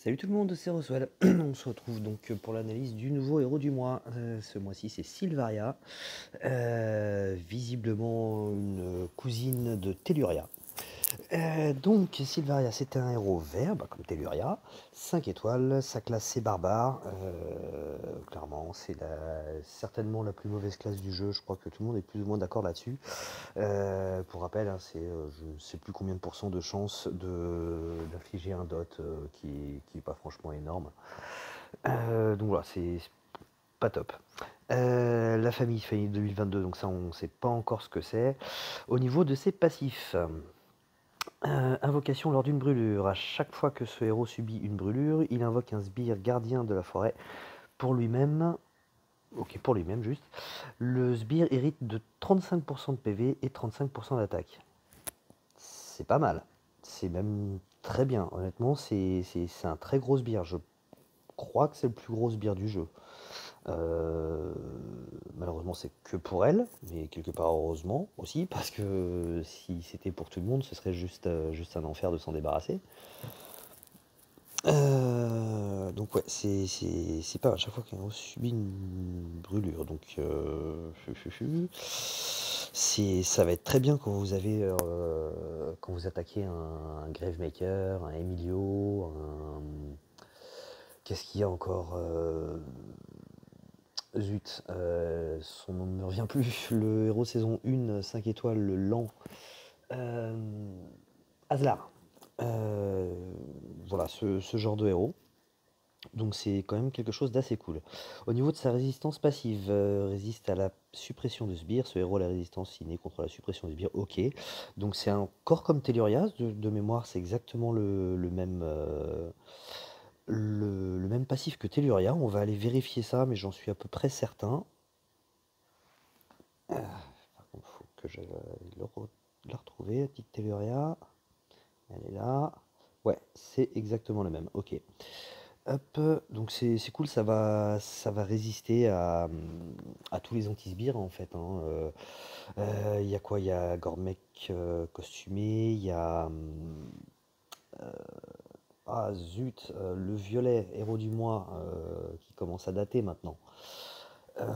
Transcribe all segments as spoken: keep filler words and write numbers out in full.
Salut tout le monde, c'est Roswell. On se retrouve donc pour l'analyse du nouveau héros du mois. Euh, ce mois-ci, c'est Sylvaria, euh, visiblement une cousine de Telluria. Euh, donc Sylvaria, c'est un héros vert, bah, comme Telluria, cinq étoiles, sa classe c'est barbare. Euh, clairement, c'est la- certainement la plus mauvaise classe du jeu. Je crois que tout le monde est plus ou moins d'accord là-dessus. Euh, pour rappel, hein, c'est euh, je ne sais plus combien de pourcents de chance de- d'infliger un dot euh, qui, qui est pas franchement énorme. Euh, donc voilà, c'est pas top. Euh, la famille, famille deux mille vingt-deux, donc ça on ne sait pas encore ce que c'est. Au niveau de ses passifs, euh, invocation lors d'une brûlure. À chaque fois que ce héros subit une brûlure, il invoque un sbire gardien de la forêt pour lui-même. Ok, pour lui-même juste. Le sbire hérite de trente-cinq pour cent de P V et trente-cinq pour cent d'attaque. C'est pas mal. C'est même très bien. Honnêtement, c'est c'est- c'est un très gros sbire. Je crois que c'est le plus gros sbire du jeu. Euh, malheureusement, c'est que pour elle, mais quelque part heureusement aussi, parce que si c'était pour tout le monde, ce serait juste, euh, juste un enfer de s'en débarrasser. Euh, donc ouais, c'est c'est- c'est pas mal. Chaque fois qu'on subit une brûlure, donc euh, fu- fu- fu. c'est ça va être très bien quand vous avez euh, quand vous attaquez un, un Gravemaker, un Emilio, un qu'est-ce qu'il y a encore euh, Zut, euh, son nom ne me revient plus. Le héros saison un, cinq étoiles, le lent. Euh, Aslar. Euh, voilà, ce, ce genre de héros. Donc c'est quand même quelque chose d'assez cool. Au niveau de sa résistance passive, euh, résiste à la suppression de sbires. Ce héros a la résistance innée contre la suppression des sbires. Ok. Donc c'est encore comme Telluria. De, de mémoire, c'est exactement le, le même, euh, le, le même passif que Telluria. On va aller vérifier ça, mais j'en suis à peu près certain. Euh, Par contre, faut que je le re- la retrouver, la petite Telluria. Elle est là. Ouais, c'est exactement le même. Ok. Hop, donc c'est c'est cool, ça va, ça va résister à, à tous les anti-sbires en fait, hein. Euh, euh, Il y a quoi? Il y a Gormek euh, costumé, il y a. hum, Ah zut, euh, le violet, héros du mois, euh, qui commence à dater maintenant. Euh,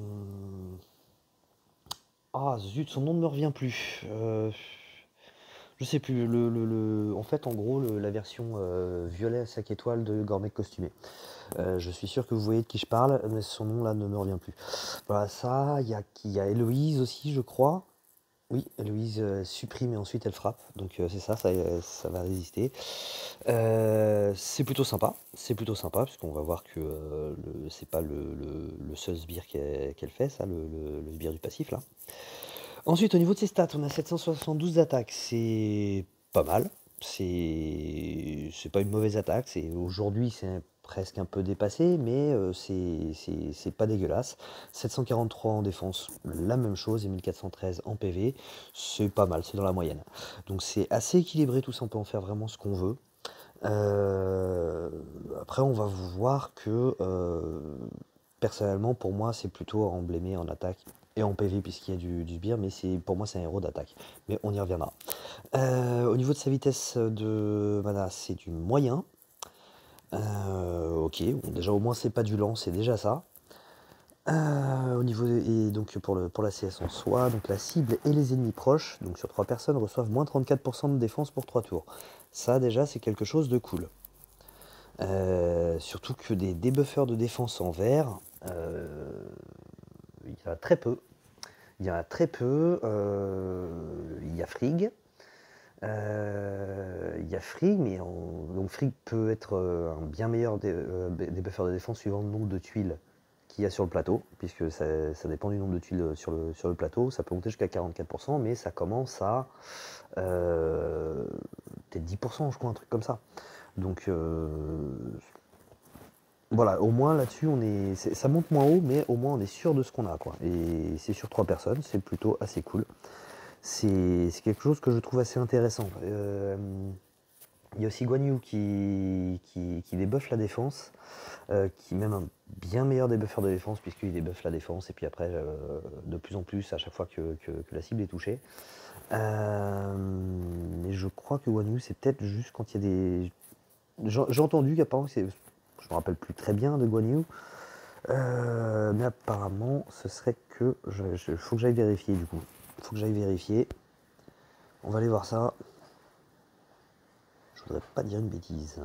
Ah zut, son nom ne me revient plus. Euh, Je sais plus. Le, le- le- En fait, en gros, le- la version euh, violet à cinq étoiles de Gourmet costumé. Euh, je suis sûr que vous voyez de qui je parle, mais son nom là ne me revient plus. Voilà, ça, il y a, il y a Héloïse aussi, je crois. Oui, Héloïse euh, supprime et ensuite elle frappe. Donc euh, c'est ça, ça, euh, ça va résister. Euh, c'est plutôt sympa. C'est plutôt sympa, puisqu'on va voir que euh, le- c'est pas le, le- le seul sbire qu'elle qu'elle fait, ça, le, le- le sbire du passif là. Ensuite, au niveau de ses stats, on a sept cent soixante-douze d'attaque, c'est pas mal. C'est c'est pas une mauvaise attaque. C'est aujourd'hui c'est presque un peu dépassé, mais euh, c'est c'est- c'est pas dégueulasse. sept cent quarante-trois en défense, la même chose, et mille quatre cent treize en P V, c'est pas mal, c'est dans la moyenne. Donc c'est assez équilibré, tout ça, on peut en faire vraiment ce qu'on veut. Euh, Après, on va voir que euh, personnellement, pour moi, c'est plutôt à emblémer en attaque et en P V puisqu'il y a du, du sbire, mais c'est pour moi c'est un héros d'attaque. Mais on y reviendra. Euh, au niveau de sa vitesse de mana, c'est du moyen. Euh, ok, bon, déjà au moins c'est pas du lent, c'est déjà ça. Euh, au niveau de- et donc pour, le, pour la C S en soi, donc la cible et les ennemis proches, donc sur trois personnes, reçoivent moins trente-quatre pour cent de défense pour trois tours. Ça déjà c'est quelque chose de cool. Euh, surtout que des debuffeurs de défense en vert, euh, il y en a très peu. Il y en a très peu. Euh, il y a Frigg. Euh, il y a Frigg, mais on- donc Frigg peut être euh, un bien meilleur dé, euh, débuffeur de défense suivant le nombre de tuiles qu'il y a sur le plateau, puisque ça, ça dépend du nombre de tuiles sur le, sur le plateau. Ça peut monter jusqu'à quarante-quatre pour cent, mais ça commence à euh, peut-être dix pour cent, je crois, un truc comme ça. Donc euh, voilà, au moins là-dessus, on est, c'est- ça monte moins haut, mais au moins on est sûr de ce qu'on a, quoi. Et c'est sur trois personnes, c'est plutôt assez cool. C'est c'est quelque chose que je trouve assez intéressant. Euh, Il y a aussi Guan Yu qui, qui, qui débuffe la défense, euh, qui est même un bien meilleur débuffeur de défense, puisqu'il débuffe la défense, et puis après, euh, de plus en plus, à chaque fois que, que- que la cible est touchée. Euh, mais je crois que Guan Yu, c'est peut-être juste quand il y a des J'ai j'ai entendu qu'apparemment, c'est, je me rappelle plus très bien de Guan Yu, euh, mais apparemment, ce serait que, je, je- faut que j'aille vérifier du coup. Faut que j'aille vérifier. On va aller voir ça. Je voudrais pas dire une bêtise.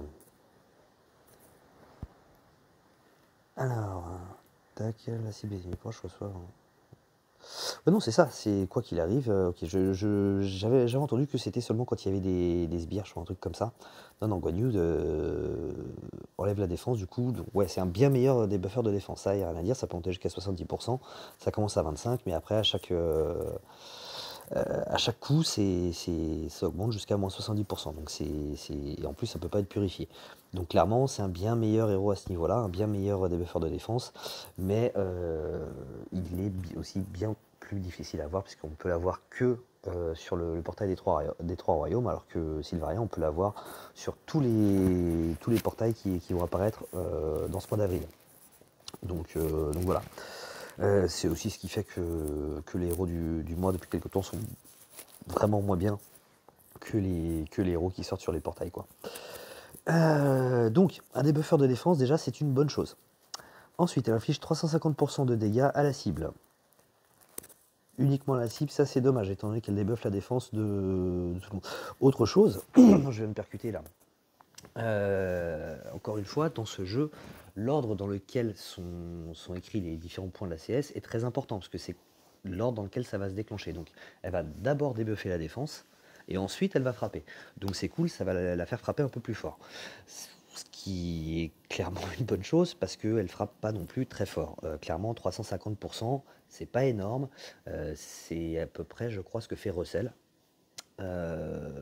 Alors, tac, la cible est proche, je reçois. Ouais, non, c'est ça, c'est quoi qu'il arrive. euh, ok, je, je- j'avais, j'avais entendu que c'était seulement quand il y avait des, des sbires ou un truc comme ça. Non, non, Guan Yu euh, enlève la défense, du coup. Donc, ouais, c'est un bien meilleur des buffers de défense. Ça, il n'y a rien à dire, ça peut monter jusqu'à soixante-dix pour cent. Ça commence à vingt-cinq, mais après, à chaque, euh, euh, à chaque coup, c'est, c'est, ça augmente jusqu'à moins soixante-dix pour cent. Donc, c'est, c'est, et en plus, ça peut pas être purifié. Donc, clairement, c'est un bien meilleur héros à ce niveau-là, un bien meilleur des buffers de défense. Mais euh, il est bi- aussi bien plus difficile à avoir, puisqu'on peut l'avoir que euh, sur le, le portail des trois, des trois royaumes, alors que Sylvaria, on peut l'avoir sur tous les, tous les portails qui, qui vont apparaître euh, dans ce mois d'avril. Donc, euh, donc voilà. Euh, c'est aussi ce qui fait que, que les héros du, du mois depuis quelques temps sont vraiment moins bien que les, que les héros qui sortent sur les portails, quoi. Euh, donc, un des buffers de défense, déjà, c'est une bonne chose. Ensuite, elle inflige trois cent cinquante pour cent de dégâts à la cible. Uniquement à la cible, ça c'est dommage, étant donné qu'elle débuffe la défense de, de tout le monde. Autre chose, je vais me percuter là. Euh, encore une fois, dans ce jeu, l'ordre dans lequel sont, sont écrits les différents points de la C S est très important, parce que c'est l'ordre dans lequel ça va se déclencher. Donc, elle va d'abord débuffer la défense, et ensuite elle va frapper. Donc c'est cool, ça va la, la faire frapper un peu plus fort. Ce qui est clairement une bonne chose, parce qu'elle frappe pas non plus très fort. Euh, clairement, trois cent cinquante pour cent, c'est pas énorme. Euh, c'est à peu près, je crois, ce que fait Russell. Euh,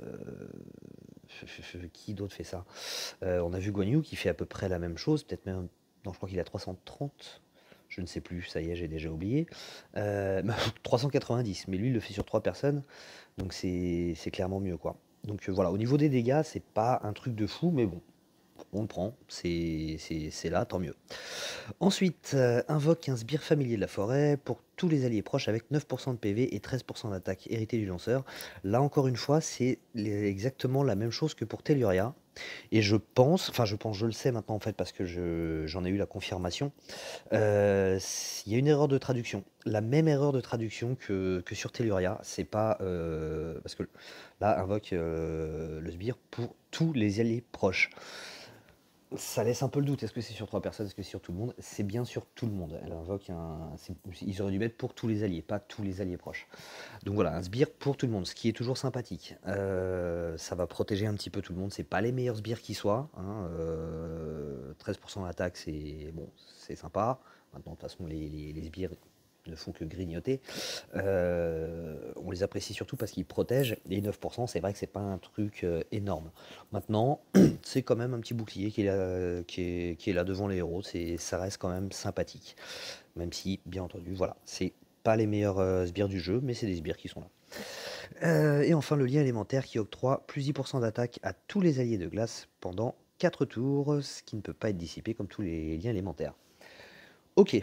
Qui d'autre fait ça? Euh, On a vu Guan Yu qui fait à peu près la même chose, peut-être même. Non, je crois qu'il a trois cent trente. Je ne sais plus, ça y est, j'ai déjà oublié. Euh, trois cent quatre-vingt-dix, mais lui, il le fait sur trois personnes, donc c'est c'est clairement mieux, quoi. Donc euh, voilà, au niveau des dégâts, c'est pas un truc de fou, mais bon, on le prend, c'est c'est- c'est là, tant mieux. Ensuite, euh, invoque un sbire familier de la forêt pour tous les alliés proches avec neuf pour cent de P V et treize pour cent d'attaque hérité du lanceur. Là encore une fois, c'est les- exactement la même chose que pour Telluria. Et je pense, enfin je pense, je le sais maintenant en fait parce que je- j'en ai eu la confirmation, euh, il y a une erreur de traduction. La même erreur de traduction que, que sur Telluria. C'est pas... euh, parce que là, invoque euh, le sbire pour tous les alliés proches. Ça laisse un peu le doute. Est-ce que c'est sur trois personnes? Est-ce que c'est sur tout le monde? C'est bien sur tout le monde. Elle invoque un. c'est- Ils auraient dû mettre pour tous les alliés, pas tous les alliés proches. Donc voilà, un sbire pour tout le monde, ce qui est toujours sympathique. Euh, ça va protéger un petit peu tout le monde. C'est pas les meilleurs sbires qui soient, hein. Euh, treize pour cent d'attaque, c'est bon, c'est sympa. Maintenant, de toute façon, les, les, les sbires ne font que grignoter. Euh, on les apprécie surtout parce qu'ils protègent. Et neuf pour cent, c'est vrai que c'est pas un truc euh, énorme. Maintenant, c'est quand même un petit bouclier qui est là, qui est, qui est là devant les héros. C'est, ça reste quand même sympathique. Même si, bien entendu, voilà, c'est pas les meilleurs euh, sbires du jeu, mais c'est des sbires qui sont là. Euh, et enfin, le lien élémentaire qui octroie plus dix pour cent d'attaque à tous les alliés de glace pendant quatre tours, ce qui ne peut pas être dissipé comme tous les liens élémentaires. Ok.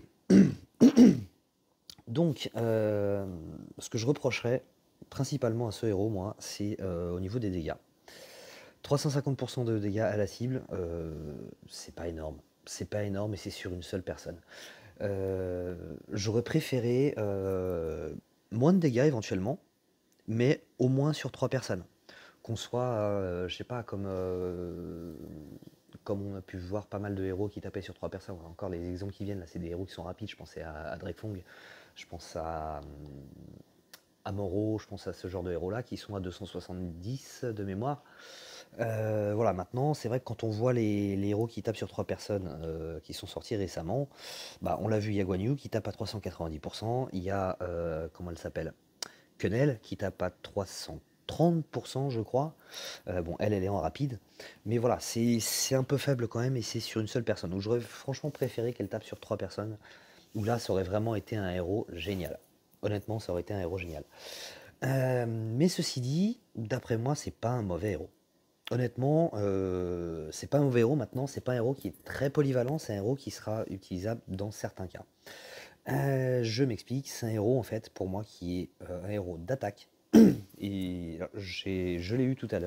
Donc, euh, ce que je reprocherais principalement à ce héros, moi, c'est euh, au niveau des dégâts. trois cent cinquante pour cent de dégâts à la cible, euh, c'est pas énorme. C'est pas énorme et c'est sur une seule personne. Euh, J'aurais préféré euh, moins de dégâts éventuellement, mais au moins sur trois personnes. Qu'on soit, euh, je sais pas, comme, euh, comme on a pu voir pas mal de héros qui tapaient sur trois personnes. Encore les exemples qui viennent, là, c'est des héros qui sont rapides. Je pensais à, à Drakefong, je pense à, à Moro, je pense à ce genre de héros-là qui sont à deux cent soixante-dix de mémoire. Euh, voilà, maintenant, c'est vrai que quand on voit les, les héros qui tapent sur trois personnes euh, qui sont sortis récemment, bah, on l'a vu, il y a Guan Yu qui tape à trois cent quatre-vingt-dix pour cent, il y a, euh, comment elle s'appelle, Quenelle qui tape à trois cent trente pour cent, je crois. Euh, bon, elle, elle est en rapide. Mais voilà, c'est c'est un peu faible quand même et c'est sur une seule personne. Donc j'aurais franchement préféré qu'elle tape sur trois personnes, où là, ça aurait vraiment été un héros génial. Honnêtement, ça aurait été un héros génial. Euh, mais ceci dit, d'après moi, c'est pas un mauvais héros. Honnêtement, euh, c'est pas un mauvais héros maintenant, c'est pas un héros qui est très polyvalent, c'est un héros qui sera utilisable dans certains cas. Euh, je m'explique, c'est un héros en fait pour moi qui est euh, un héros d'attaque. Et alors, j'ai- je l'ai eu tout à l'heure.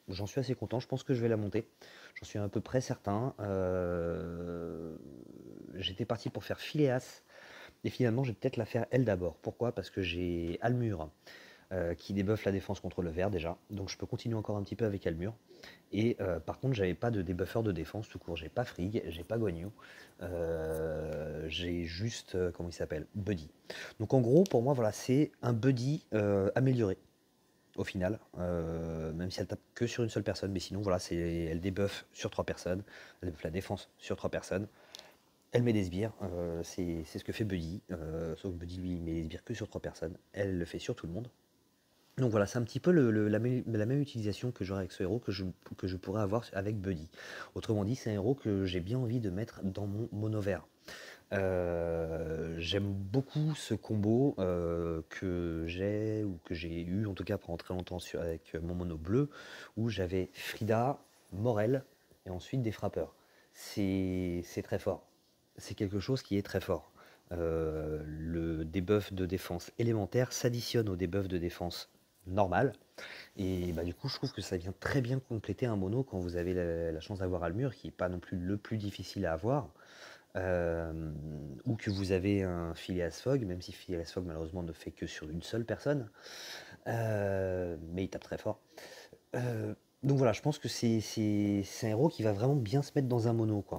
j'en suis assez content, je pense que je vais la monter. J'en suis à peu près certain. Euh, J'étais parti pour faire Phileas, et finalement je vais peut-être la faire elle d'abord. Pourquoi? Parce que j'ai Almur euh, qui débuffe la défense contre le vert déjà, donc je peux continuer encore un petit peu avec Almur. Et euh, par contre, j'avais pas de débuffer de défense tout court. J'ai pas Frigg, j'ai pas Guan Yu, euh, j'ai juste, euh, comment il s'appelle, Buddy. Donc en gros, pour moi, voilà, c'est un Buddy euh, amélioré au final, euh, même si elle tape que sur une seule personne, mais sinon, voilà, c'est, elle débuffe sur trois personnes, elle débuffe la défense sur trois personnes, elle met des sbires, euh, c'est c'est ce que fait Buddy, euh, sauf que Buddy, lui, il met des sbires que sur trois personnes, elle le fait sur tout le monde. Donc voilà, c'est un petit peu le- le- la, même, la même utilisation que j'aurai avec ce héros que je, que je pourrais avoir avec Buddy. Autrement dit, c'est un héros que j'ai bien envie de mettre dans mon mono vert. Euh, j'aime beaucoup ce combo euh, que j'ai, ou que j'ai eu en tout cas pendant très longtemps sur- avec mon mono bleu, où j'avais Frida, Morel, et ensuite des frappeurs. C'est c'est très fort. C'est quelque chose qui est très fort. Euh, le debuff de défense élémentaire s'additionne au debuff de défense normal. Et bah, du coup, je trouve que ça vient très bien compléter un mono quand vous avez la, la chance d'avoir Almur, qui n'est pas non plus le plus difficile à avoir. Euh, ou que vous avez un Phileas Fogg, même si Phileas Fogg malheureusement ne fait que sur une seule personne, euh, mais il tape très fort. Euh, donc voilà, je pense que c'est c'est- c'est un héros qui va vraiment bien se mettre dans un mono, quoi.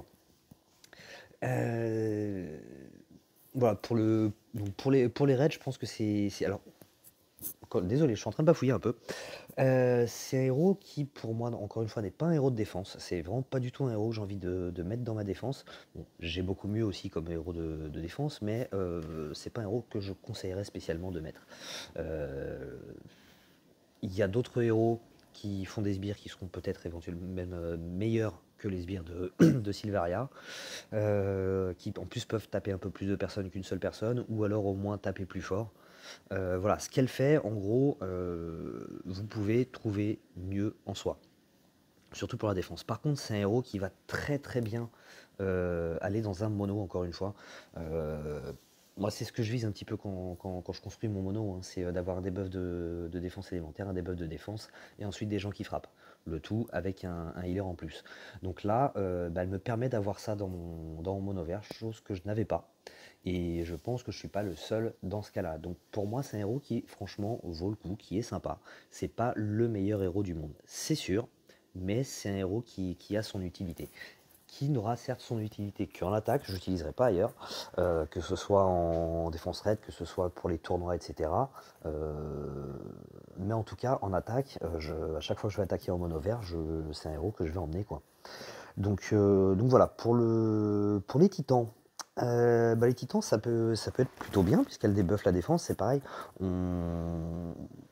Euh, voilà, pour, le, donc pour, les, pour les raids, je pense que c'est... c'est- Alors, encore- désolé, je suis en train de bafouiller un peu. Euh, c'est un héros qui, pour moi, encore une fois, n'est pas un héros de défense. C'est vraiment pas du tout un héros que j'ai envie de, de mettre dans ma défense. Bon, j'ai beaucoup mieux aussi comme héros de, de défense, mais euh, c'est pas un héros que je conseillerais spécialement de mettre. Euh, Il y a d'autres héros qui font des sbires qui seront peut-être éventuellement même euh, meilleurs que les sbires de, de Sylvaria, euh, qui en plus peuvent taper un peu plus de personnes qu'une seule personne, ou alors au moins taper plus fort. Euh, voilà, ce qu'elle fait, en gros, euh, vous pouvez trouver mieux en soi, surtout pour la défense. Par contre, c'est un héros qui va très très bien euh, aller dans un mono, encore une fois. Euh, Moi, c'est ce que je vise un petit peu quand, quand- quand je construis mon mono, hein, c'est euh, d'avoir un debuff de, de défense élémentaire, un debuff de défense, et ensuite des gens qui frappent. Le tout avec un, un healer en plus. Donc là, euh, bah, elle me permet d'avoir ça dans mon, dans mon mono vert, chose que je n'avais pas. Et je pense que je suis pas le seul dans ce cas-là. Donc pour moi, c'est un héros qui, franchement, vaut le coup, qui est sympa. C'est pas le meilleur héros du monde, c'est sûr, mais c'est un héros qui, qui a son utilité. Qui n'aura certes son utilité qu'en attaque, je l'utiliserai pas ailleurs, euh, que ce soit en défense raid, que ce soit pour les tournois, et cetera. Euh, mais en tout cas, en attaque, euh, je, à chaque fois que je vais attaquer en mono vert, je, c'est un héros que je vais emmener, quoi. Donc, euh, donc voilà, pour, le, pour les titans, euh, bah les titans, ça peut, ça peut être plutôt bien, puisqu'elle débuff la défense, c'est pareil. On,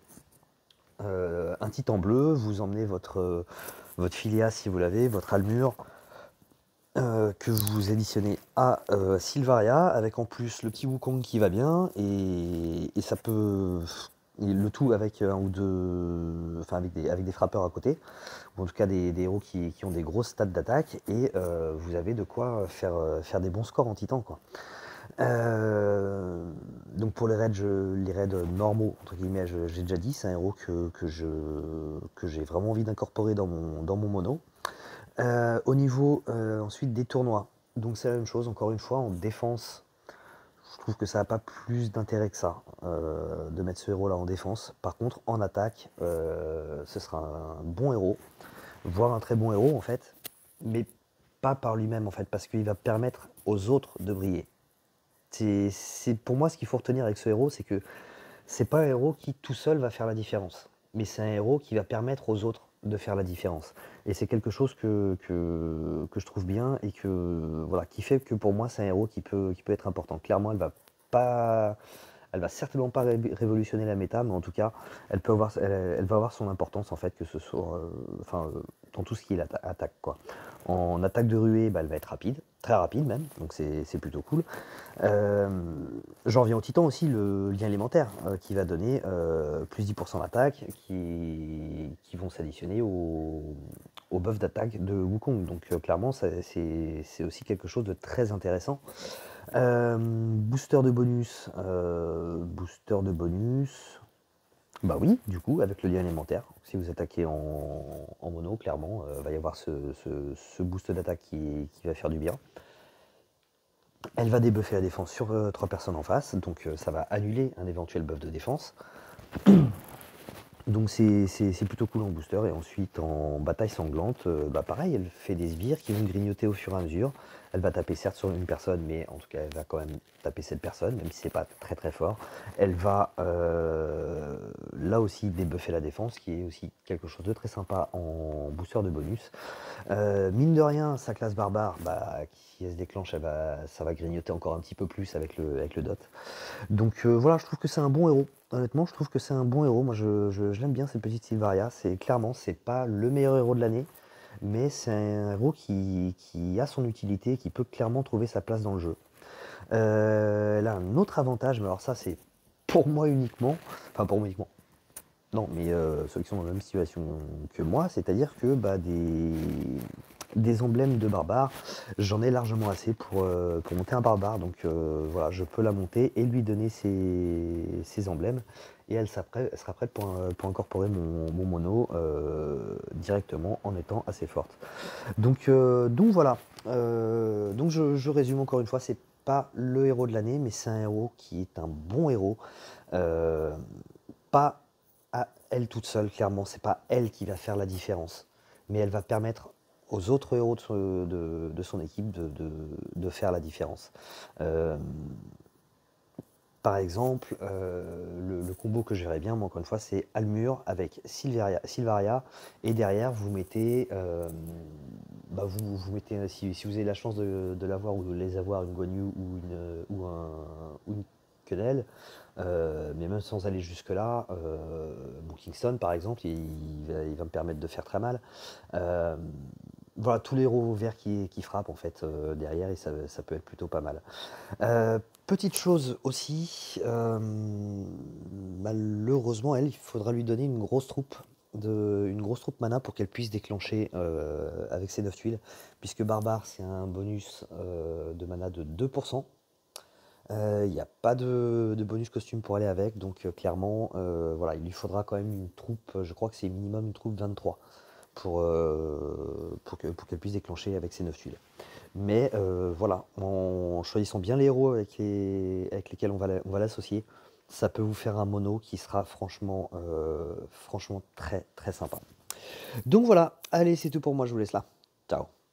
euh, un titan bleu, vous emmenez votre, votre Phileas si vous l'avez, votre Almur, euh, que vous additionnez à euh, Sylvaria, avec en plus le petit Wukong qui va bien, et, et ça peut... et le tout avec un ou deux... Enfin, avec des, avec des frappeurs à côté, ou en tout cas des, des héros qui, qui ont des grosses stats d'attaque, et euh, vous avez de quoi faire, euh, faire des bons scores en titan, quoi. Euh, donc pour les raids, je- les raids normaux, entre guillemets, je- j'ai déjà dit, c'est un héros que, que je, que j'ai vraiment envie d'incorporer dans mon, dans mon mono. Euh, au niveau euh, ensuite des tournois, donc c'est la même chose, encore une fois, en défense, je trouve que ça n'a pas plus d'intérêt que ça euh, de mettre ce héros là en défense. Par contre, en attaque, euh, ce sera un bon héros, voire un très bon héros en fait, mais pas par lui-même en fait, parce qu'il va permettre aux autres de briller. C'est, c'est pour moi ce qu'il faut retenir avec ce héros, c'est que c'est pas un héros qui tout seul va faire la différence, mais c'est un héros qui va permettre aux autres de faire la différence. Et c'est quelque chose que, que, que je trouve bien et que voilà, qui fait que pour moi c'est un héros qui peut, qui peut être important. Clairement, elle va pas, elle va certainement pas ré- révolutionner la méta, mais en tout cas, elle peut avoir, elle, elle va avoir son importance en fait, que ce soit, euh, enfin, euh, dans tout ce qui est l'attaque, quoi. En attaque de ruée, bah, elle va être rapide, très rapide même, donc c'est c'est plutôt cool. Euh, J'en viens au titan aussi, le lien élémentaire, euh, qui va donner euh, plus dix pour cent d'attaque, qui, qui vont s'additionner au, au buff d'attaque de Wukong. Donc euh, clairement, ça- c'est c'est aussi quelque chose de très intéressant. Euh, booster de bonus, euh, booster de bonus. Bah oui, du coup, avec le lien élémentaire, si vous attaquez en, en mono, clairement, il euh, va y avoir ce, ce, ce boost d'attaque qui, qui va faire du bien. Elle va débuffer la défense sur euh, trois personnes en face, donc euh, ça va annuler un éventuel buff de défense. Donc c'est plutôt cool en booster. Et ensuite en bataille sanglante, euh, bah pareil, elle fait des sbires qui vont grignoter au fur et à mesure. Elle va taper certes sur une personne, mais en tout cas elle va quand même taper cette personne, même si c'est pas très très fort. Elle va euh, là aussi débuffer la défense, qui est aussi quelque chose de très sympa en booster de bonus. Euh, mine de rien, sa classe barbare, bah, qui elle se déclenche, elle va, ça va grignoter encore un petit peu plus avec le, avec le dot. Donc euh, voilà, je trouve que c'est un bon héros. Honnêtement, je trouve que c'est un bon héros. Moi, je, je- je l'aime bien, cette petite Sylvaria. C'est clairement, c'est pas le meilleur héros de l'année, mais c'est un héros qui, qui a son utilité, qui peut clairement trouver sa place dans le jeu. Euh, elle a un autre avantage, mais alors ça, c'est pour moi uniquement. Enfin, pour moi uniquement. Non, mais euh, ceux qui sont dans la même situation que moi, c'est-à-dire que bah, des, des emblèmes de barbares, j'en ai largement assez pour, euh, pour monter un barbare. Donc euh, voilà, je peux la monter et lui donner ses, ses emblèmes. Et elle sera prête, elle sera prête pour, euh, pour incorporer mon, mon mono euh, directement en étant assez forte. Donc, euh, donc voilà. Euh, donc je, je résume encore une fois, c'est pas le héros de l'année, mais c'est un héros qui est un bon héros. Euh, pas à elle toute seule, clairement, c'est pas elle qui va faire la différence, mais elle va permettre aux autres héros de son, de, de son équipe de, de, de, faire la différence. Euh, par exemple, euh, le, le, combo que je verrais bien, moi, encore une fois, c'est Almur avec Sylvaria, Sylvaria et derrière, vous mettez, euh, bah vous, vous mettez si, si vous avez la chance de, de l'avoir ou de les avoir, une Guan Yu ou une, ou un, ou une quenelle, euh, mais même sans aller jusque-là, euh, bon, Kingston, par exemple, il, il, va, il va me permettre de faire très mal. Euh, voilà, tous les héros verts qui, qui frappent, en fait, euh, derrière, et ça, ça peut être plutôt pas mal. Euh, petite chose aussi, euh, malheureusement, elle, il faudra lui donner une grosse troupe, de, une grosse troupe mana pour qu'elle puisse déclencher euh, avec ses neuf tuiles, puisque Barbare, c'est un bonus euh, de mana de deux pour cent. Il euh, n'y a pas de, de, bonus costume pour aller avec, donc euh, clairement, euh, voilà, il lui faudra quand même une troupe, je crois que c'est minimum une troupe vingt-trois pour, euh, pour qu'elle pour qu'elle puisse déclencher avec ses neuf tuiles. Mais euh, voilà, en choisissant bien les héros avec, les, avec lesquels on va l'associer, ça peut vous faire un mono qui sera franchement, euh, franchement très très sympa. Donc voilà, allez, c'est tout pour moi, je vous laisse là. Ciao.